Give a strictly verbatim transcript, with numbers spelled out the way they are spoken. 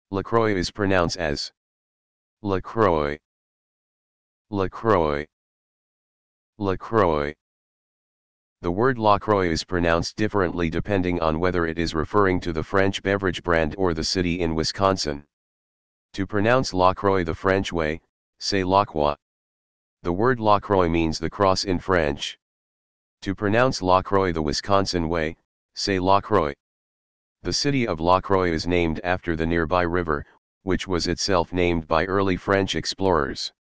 La-croy is pronounced as lah-croy, lah-croy, lah-croy. The word lah-croy is pronounced differently depending on whether it is referring to the French beverage brand or the city in Wisconsin. To pronounce La Croix the French way, say lah-kwah. The word lah-croy means the cross in French. To pronounce La Croix the Wisconsin way, say lah-croy. The city of La Croix is named after the nearby river, which was itself named by early French explorers.